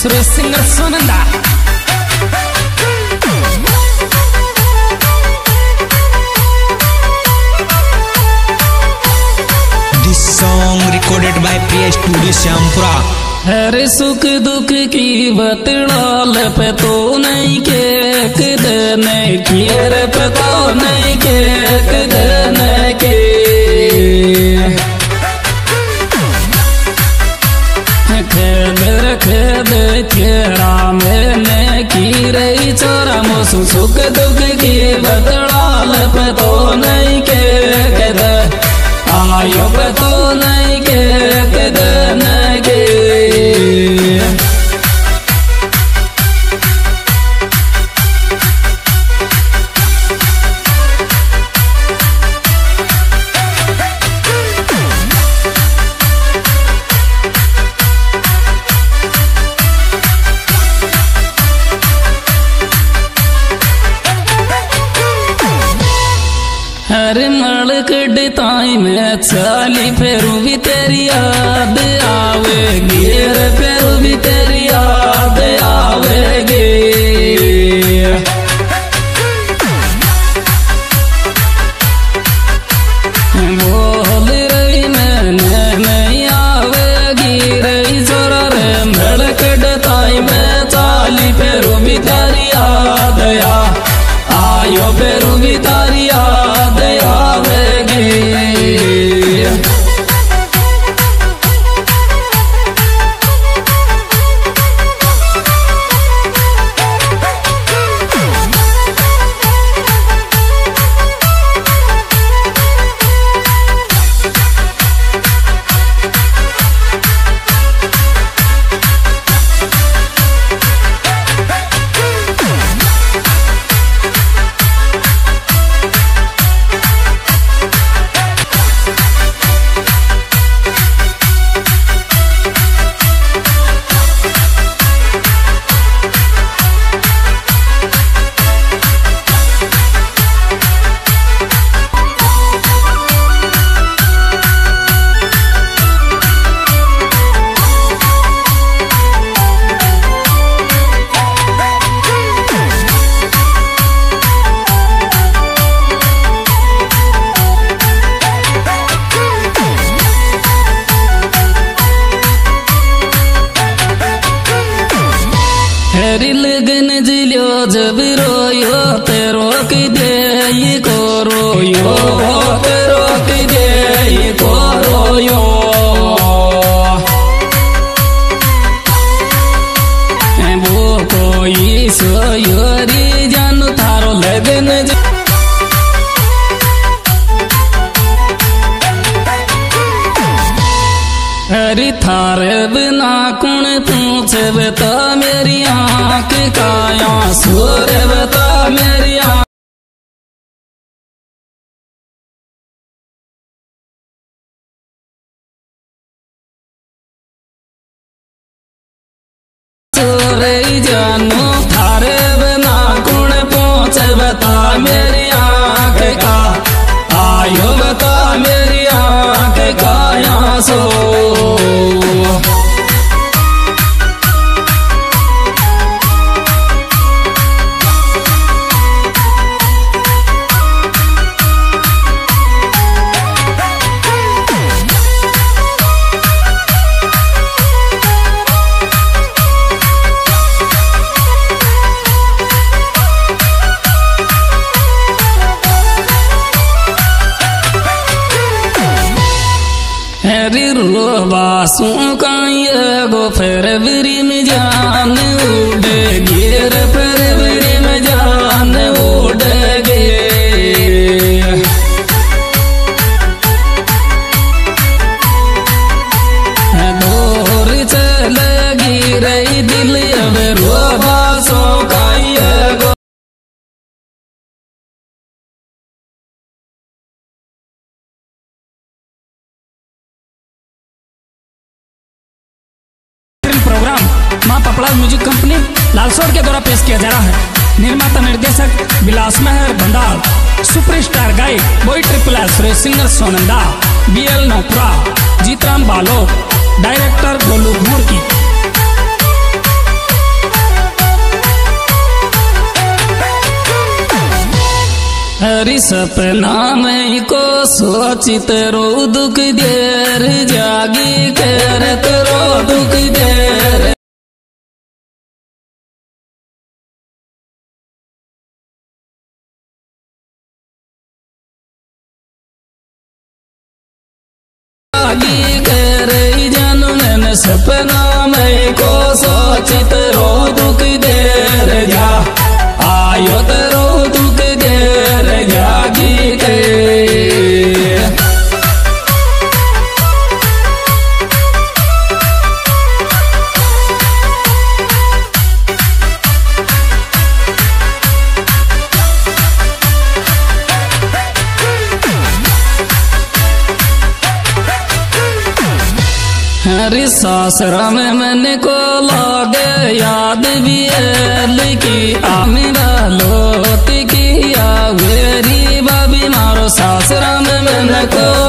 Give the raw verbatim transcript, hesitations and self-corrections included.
Suresh singer Sonanda. This song recorded by Priya Studio Syampura। हर सुख दुख की बतड़ाल पे तो नहीं के कदने की रे पे तो नहीं के कदने के खेदर खेद तेरा मैंने की रही चोरा मोसु सुख दुख की बतड़ाल पे तो नहीं के कद आयो पे तो नहीं के कदने के हर मल कड़ताई में चाली फेरू भी तेरी याद आवेगी रे फेरू भी तेरी याद आवेगी। बोल रही मैंने नहीं आवेगी रही जोरा रे मल कड़ताई में चाली फेरू भी तेरी याद आयो फेरू भी तेरी याद आवेगी। हरी लगन जिलो जब रोयो ते रोक दे ये को रोयो ते रोक दे ये को रोयो। वो कोई सोयोरी जानू थारो लगन हरी थारे बिना कौन पूछे बता मेरी आँख काया सूर बता मेरी आँख सूर जानू थारे बिना कौन पूछे बता मेरी आँख का आयो बता मेरी आँख काया सो। हरी रोबासू का ये गो फरवरी में जान उड़ेगी रे फरवरी में जान उड़ेगी। दूर चलेगी रही दिल अब रोबासू का ये गो प्रोग्राम मां पपड़ा म्यूजिक कंपनी लालसोट के द्वारा पेश किया जा रहा है। निर्माता निर्देशक विलास मेहर भंडार, सुपरस्टार गायक boy triple S Suresh singer Sonanda, B L Naupura, Jeetram Balod, director Golu Bhur की। हरी सपना में को सोचित रो दुख देर जागी करत रो दुख देर जागी कर जन्म सपना में को सोचित रो दुख देर जा आयो तरो दुख देर जागी के हरी सासरा में मैंने को लागे याद भी है की आमिरा लोती की या वेरी बाबी मारो सासरा में मैंने को